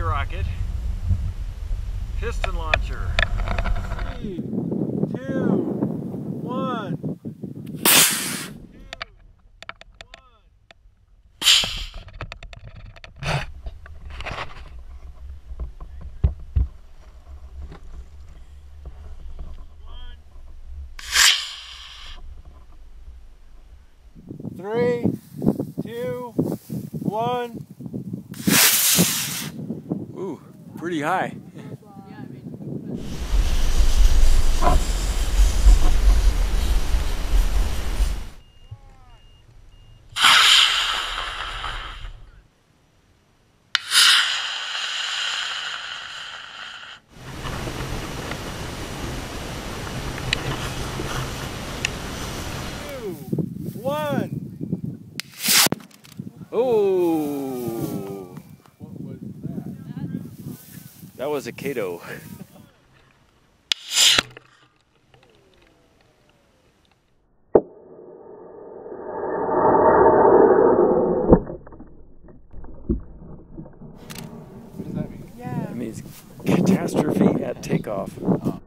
rocket, piston launcher. 3, 2, 1. 3, 2, 1. Ooh, pretty high. Oh! What was that? That was a CATO. What does that mean? Yeah. It means catastrophe at takeoff. Oh.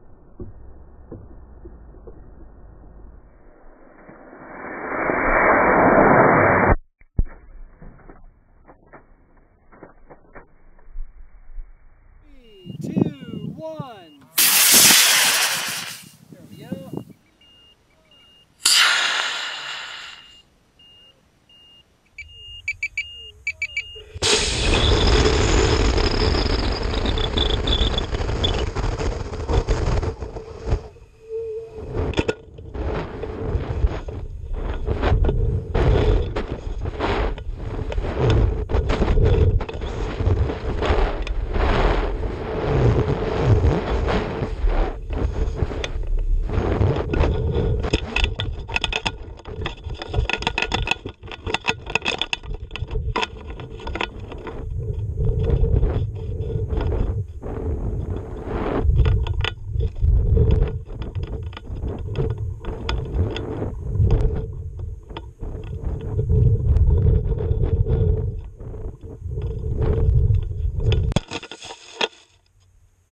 Three, 2, 1.